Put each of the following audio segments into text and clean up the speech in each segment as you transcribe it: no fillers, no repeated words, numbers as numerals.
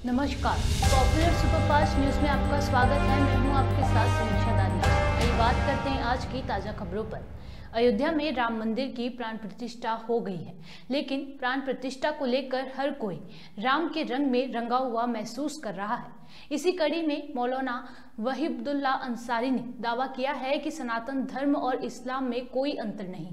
नमस्कार, popular superfast news में आपका स्वागत है। मैं हूं आपके साथ समीक्षा दानिया। आइए बात करते हैं आज की ताजा खबरों पर। अयोध्या में राम मंदिर की प्राण प्रतिष्ठा हो गई है, लेकिन प्राण प्रतिष्ठा को लेकर हर कोई राम के रंग में रंगा हुआ महसूस कर रहा है। इसी कड़ी में मौलाना वहीदुल्ला अंसारी ने दावा किया है कि सनातन धर्म और इस्लाम में कोई अंतर नहीं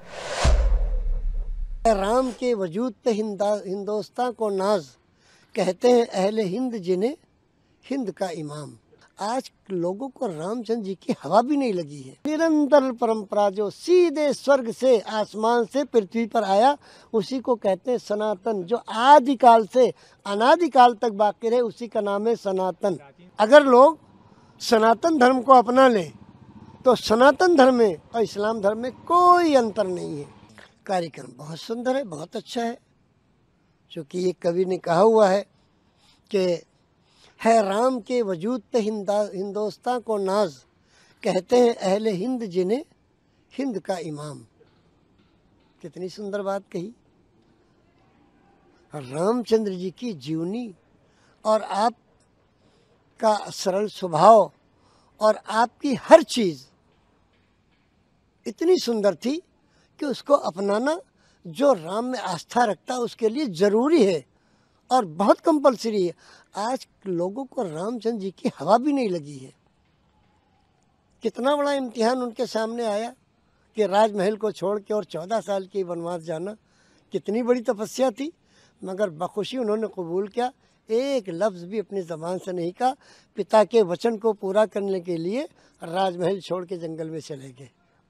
है। राम के वजूद पे हिंदुस्तान को नाज कहते हैं अहले हिंद जिन्हें हिंद का इमाम। आज लोगों को रामचंद्र जी की हवा भी नहीं लगी है। निरंतर परंपरा जो सीधे स्वर्ग से आसमान से पृथ्वी पर आया, उसी को कहते हैं सनातन। जो आदिकाल से अनादिकाल तक बाकी रहे, उसी का नाम है सनातन। अगर लोग सनातन धर्म को अपना लें तो सनातन धर्म में और इस्लाम धर्म में कोई अंतर नहीं है। कार्यक्रम बहुत सुंदर है, बहुत अच्छा है। क्योंकि एक कवि ने कहा हुआ है कि है राम के वजूद पे हिंदुस्तान को नाज कहते हैं अहले हिंद जिन्हें हिंद का इमाम। कितनी सुंदर बात कही। रामचंद्र जी की जीवनी और आपका सरल स्वभाव और आपकी हर चीज़ इतनी सुंदर थी कि उसको अपनाना जो राम में आस्था रखता है उसके लिए ज़रूरी है और बहुत कंपलसरी है। आज लोगों को रामचंद्र जी की हवा भी नहीं लगी है। कितना बड़ा इम्तिहान उनके सामने आया कि राजमहल को छोड़ के और 14 साल की वनवास जाना। कितनी बड़ी तपस्या थी, मगर बखुशी उन्होंने कबूल किया। एक लफ्ज़ भी अपनी ज़बान से नहीं कहा। पिता के वचन को पूरा करने के लिए राजमहल छोड़ के जंगल में चले गए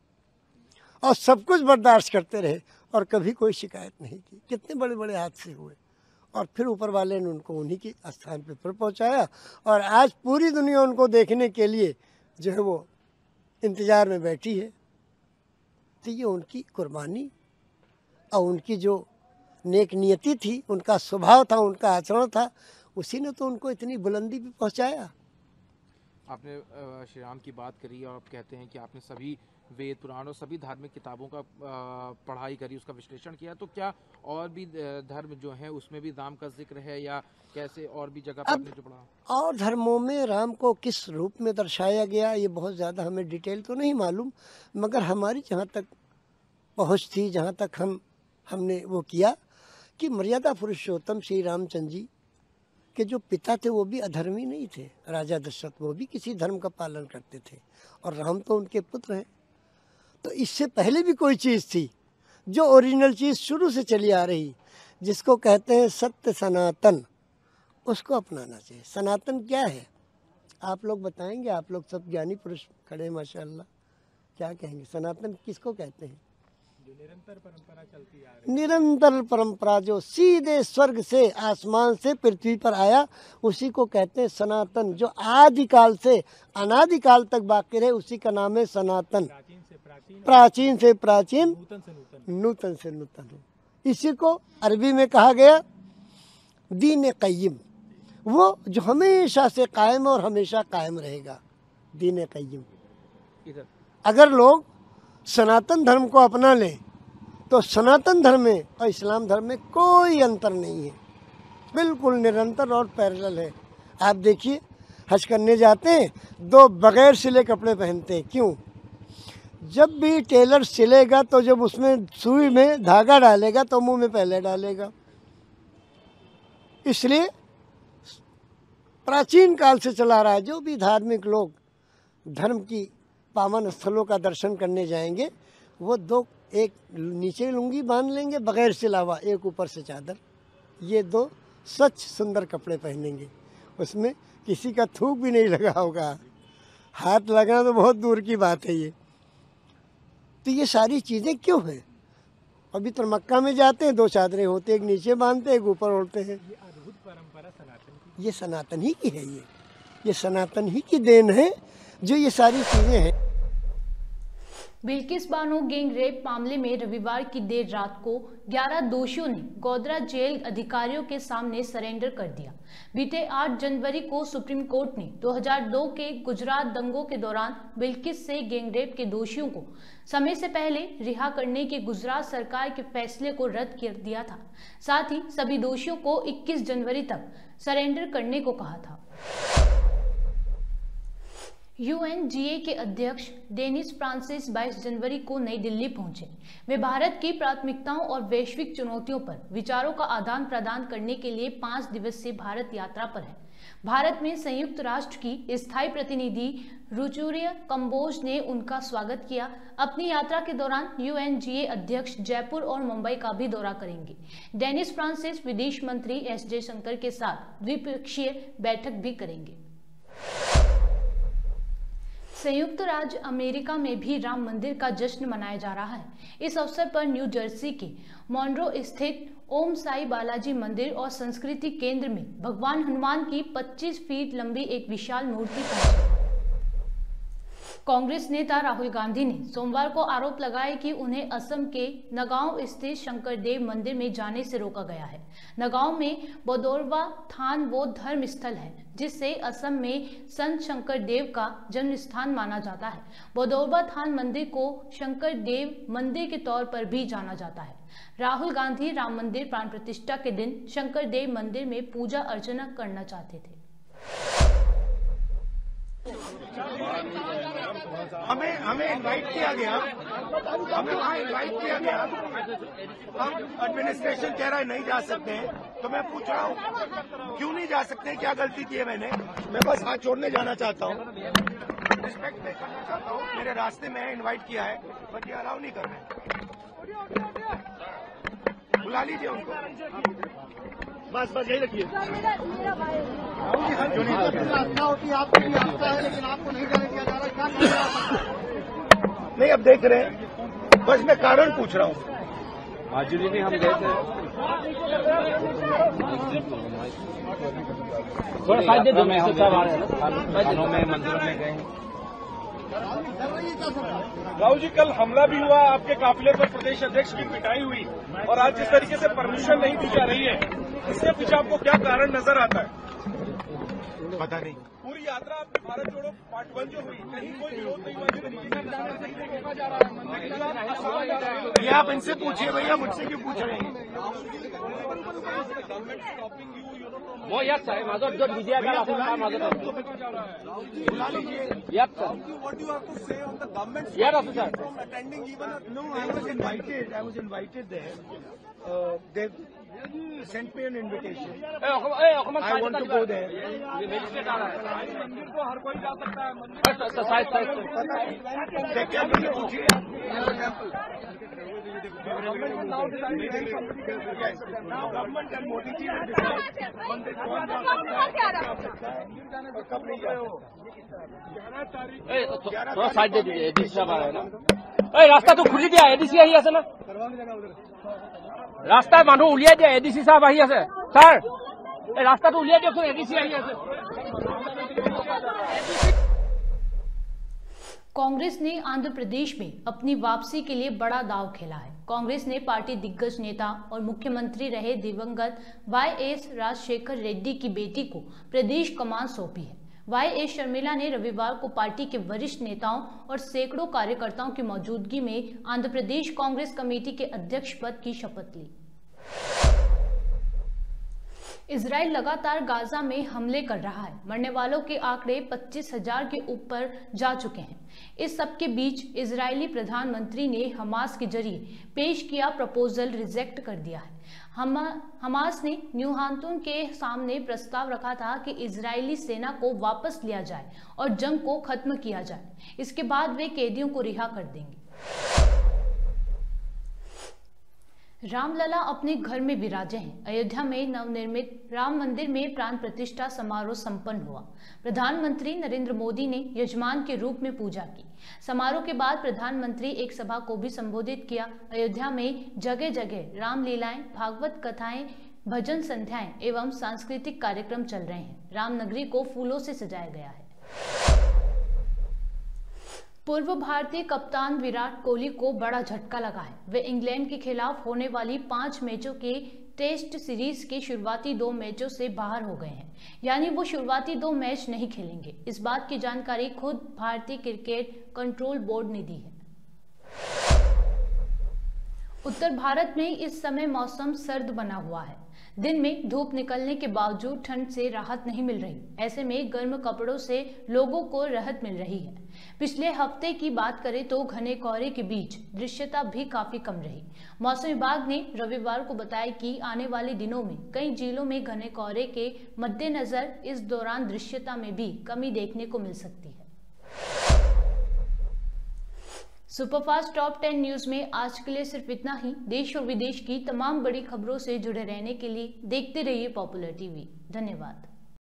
और सब कुछ बर्दाश्त करते रहे और कभी कोई शिकायत नहीं की। कितने बड़े बड़े हादसे हुए और फिर ऊपर वाले ने उनको उन्हीं के स्थान पर पहुंचाया और आज पूरी दुनिया उनको देखने के लिए जो है वो इंतज़ार में बैठी है। तो ये उनकी कुर्बानी और उनकी जो नेक नियति थी, उनका स्वभाव था, उनका आचरण था, उसी ने तो उनको इतनी बुलंदी पे पहुंचाया। आपने श्री राम की बात करी और आप कहते हैं कि आपने सभी वेद पुराण और सभी धार्मिक किताबों का पढ़ाई करी, उसका विश्लेषण किया। तो क्या और भी धर्म जो है उसमें भी राम का जिक्र है या कैसे और भी जगह पर आपने जो पढ़ा? और धर्मों में राम को किस रूप में दर्शाया गया ये बहुत ज़्यादा हमें डिटेल तो नहीं मालूम, मगर हमारी जहाँ तक पहुँच थी, जहाँ तक हमने वो किया कि मर्यादा पुरुषोत्तम श्री रामचंद्र जी के जो पिता थे वो भी अधर्मी नहीं थे। राजा दशरथ वो भी किसी धर्म का पालन करते थे और राम तो उनके पुत्र हैं। तो इससे पहले भी कोई चीज़ थी जो ओरिजिनल चीज़ शुरू से चली आ रही, जिसको कहते हैं सत्य सनातन, उसको अपनाना चाहिए। सनातन क्या है आप लोग बताएंगे? आप लोग सब ज्ञानी पुरुष खड़े हैं माशाअल्लाह, क्या कहेंगे? सनातन किसको कहते हैं? जो निरंतर परंपरा चलती आ रही है। निरंतर परंपरा जो सीधे स्वर्ग से आसमान से पृथ्वी पर आया, उसी को कहते हैं सनातन। जो आदिकाल से अनादिकाल तक बाकी रहे, उसी का नाम है सनातन। प्राचीन से प्राचीन, नूतन से नूतन है। इसी को अरबी में कहा गया दीन क़य्यिम, वो जो हमेशा से कायम और हमेशा कायम रहेगा, दीन क़य्यिम। अगर लोग सनातन धर्म को अपना लें तो सनातन धर्म में और इस्लाम धर्म में कोई अंतर नहीं है, बिल्कुल निरंतर और पैरेलल है। आप देखिए, हज करने जाते हैं, दो बगैर सिले कपड़े पहनते हैं। क्यों? जब भी टेलर सिलेगा तो जब उसमें सुई में धागा डालेगा तो मुंह में पहले डालेगा। इसलिए प्राचीन काल से चला रहा है। जो भी धार्मिक लोग धर्म की पावन स्थलों का दर्शन करने जाएंगे, वो दो, एक नीचे लुंगी बांध लेंगे बगैर सिलावा, एक ऊपर से चादर, ये दो सच सुंदर कपड़े पहनेंगे। उसमें किसी का थूक भी नहीं लगा होगा, हाथ लगना तो बहुत दूर की बात है। ये तो ये सारी चीज़ें क्यों हैं? अभी तो मक्का में जाते हैं, दो चादरें होते, एक नीचे बांधते एक ऊपर ओढ़ते हैं। ये अद्भुत परंपरा सनातन की, ये सनातन ही की है। ये सनातन ही की देन है जो ये सारी चीज़ें हैं। बिल्किस बानो गैंग रेप मामले में रविवार की देर रात को 11 दोषियों ने गोधरा जेल अधिकारियों के सामने सरेंडर कर दिया। बीते 8 जनवरी को सुप्रीम कोर्ट ने 2002 के गुजरात दंगों के दौरान बिल्किस से गैंगरेप के दोषियों को समय से पहले रिहा करने के गुजरात सरकार के फैसले को रद्द कर दिया था। साथ ही सभी दोषियों को 21 जनवरी तक सरेंडर करने को कहा था। UNGA के अध्यक्ष डेनिस फ्रांसिस 22 जनवरी को नई दिल्ली पहुंचे। वे भारत की प्राथमिकताओं और वैश्विक चुनौतियों पर विचारों का आदान प्रदान करने के लिए 5 दिवसीय भारत यात्रा पर हैं। भारत में संयुक्त राष्ट्र की स्थायी प्रतिनिधि रुचुरिया कंबोज ने उनका स्वागत किया। अपनी यात्रा के दौरान UNGA अध्यक्ष जयपुर और मुंबई का भी दौरा करेंगे। डेनिस फ्रांसिस विदेश मंत्री S जयशंकर के साथ द्विपक्षीय बैठक भी करेंगे। संयुक्त राज्य अमेरिका में भी राम मंदिर का जश्न मनाया जा रहा है। इस अवसर पर न्यू जर्सी के मॉन्रो स्थित ओम साई बालाजी मंदिर और संस्कृति केंद्र में भगवान हनुमान की 25 फीट लंबी एक विशाल मूर्ति पहुंची। कांग्रेस नेता राहुल गांधी ने सोमवार को आरोप लगाया कि उन्हें असम के नगांव स्थित शंकरदेव मंदिर में जाने से रोका गया है। नगांव में बदौरवा थान वो धर्म स्थल है जिसे असम में संत शंकरदेव का जन्म स्थान माना जाता है। बदौरवा थान मंदिर को शंकरदेव मंदिर के तौर पर भी जाना जाता है। राहुल गांधी राम मंदिर प्राण प्रतिष्ठा के दिन शंकरदेव मंदिर में पूजा अर्चना करना चाहते थे। हमें इनवाइट किया गया, हमें वहाँ इनवाइट किया गया। हम एडमिनिस्ट्रेशन कह रहा है नहीं जा सकते हैं, तो मैं पूछ रहा हूँ क्यों नहीं जा सकते हैं? क्या गलती की है मैंने? मैं बस हाथ छोड़ने जाना चाहता हूँ, रिस्पेक्ट पे करना चाहता हूँ। मेरे रास्ते में इनवाइट किया है, बट ये अलाउ नहीं कर रहे। बुला लीजिए उनको, बस यही रखिए। नहीं, अब देख रहे हैं, बस मैं कारण पूछ रहा हूँ। आज भी हम गए थे, थोड़ा फायदे दो में हम में मंदिरों में गए। राहुल जी, कल हमला भी हुआ, आपके काफिले पर प्रदेश अध्यक्ष की पिटाई हुई और आज जिस तरीके से परमिशन नहीं दी जा रही है, इससे पीछे आपको क्या कारण नजर आता है? पता नहीं। पूरी यात्रा आपकी भारत जोड़ो पार्ट 1 जो हुई, कहीं कोई विरोध नहीं हुआ, देखा जा रहा है। ये आप इनसे पूछिए भैया, मुझसे क्यों पूछ रहे हैं? वो याद सर माझं जो विजय का आपण माझं बुला लीजिए। याद सर याद असं sir No, I was invited there. They sent me an invitation. I want to go there. मंदिर को हर कोई जा सकता है। देखिए, मुझे पूछिए। गवर्नमेंट एंड मोदी जी ने मंदिर कौन जा सकता है और कब नहीं जा सकता। थोड़ा साइड दे दीजिए, एडीसी साहब आ रहे हैं ना। रास्ता तो खुली दिया, एडीसी আহি আছে না? রাস্তায় মানুহ উলিয়াই দিয়া, এডিসি সাহেব আহি আছে। স্যার এই রাস্তাটো উলিয়াই দিয়কচোন, এডিসি আহি আছে। कांग्रेस ने आंध्र प्रदेश में अपनी वापसी के लिए बड़ा दांव खेला है। कांग्रेस ने पार्टी दिग्गज नेता और मुख्यमंत्री रहे दिवंगत YS राजशेखर रेड्डी की बेटी को प्रदेश कमान सौंपी है। YS शर्मिला ने रविवार को पार्टी के वरिष्ठ नेताओं और सैकड़ों कार्यकर्ताओं की मौजूदगी में आंध्र प्रदेश कांग्रेस कमेटी के अध्यक्ष पद की शपथ ली। इजराइल लगातार गाजा में हमले कर रहा है। मरने वालों के आंकड़े 25,000 के ऊपर जा चुके हैं। इस सब के बीच इजरायली प्रधानमंत्री ने हमास के जरिए पेश किया प्रपोजल रिजेक्ट कर दिया है। हमास ने न्यूहांतुन के सामने प्रस्ताव रखा था कि इजरायली सेना को वापस लिया जाए और जंग को खत्म किया जाए। इसके बाद वे कैदियों को रिहा कर देंगे। रामलला अपने घर में विराजे हैं। अयोध्या में नवनिर्मित राम मंदिर में प्राण प्रतिष्ठा समारोह संपन्न हुआ। प्रधानमंत्री नरेंद्र मोदी ने यजमान के रूप में पूजा की। समारोह के बाद प्रधानमंत्री एक सभा को भी संबोधित किया। अयोध्या में जगह जगह रामलीलाएं, भागवत कथाएं, भजन संध्याएं एवं सांस्कृतिक कार्यक्रम चल रहे हैं। रामनगरी को फूलों से सजाया गया है। पूर्व भारतीय कप्तान विराट कोहली को बड़ा झटका लगा है। वे इंग्लैंड के खिलाफ होने वाली 5 मैचों के टेस्ट सीरीज के शुरुआती 2 मैचों से बाहर हो गए हैं, यानी वो शुरुआती 2 मैच नहीं खेलेंगे। इस बात की जानकारी खुद भारतीय क्रिकेट कंट्रोल बोर्ड ने दी है। उत्तर भारत में इस समय मौसम सर्द बना हुआ है। दिन में धूप निकलने के बावजूद ठंड से राहत नहीं मिल रही। ऐसे में गर्म कपड़ों से लोगों को राहत मिल रही है। पिछले हफ्ते की बात करें तो घने कोहरे के बीच दृश्यता भी काफी कम रही। मौसम विभाग ने रविवार को बताया कि आने वाले दिनों में कई जिलों में घने कोहरे के मद्देनजर इस दौरान दृश्यता में भी कमी देखने को मिल सकती है। सुपरफास्ट टॉप 10 न्यूज में आज के लिए सिर्फ इतना ही। देश और विदेश की तमाम बड़ी खबरों से जुड़े रहने के लिए देखते रहिए पॉपुलर टीवी। धन्यवाद।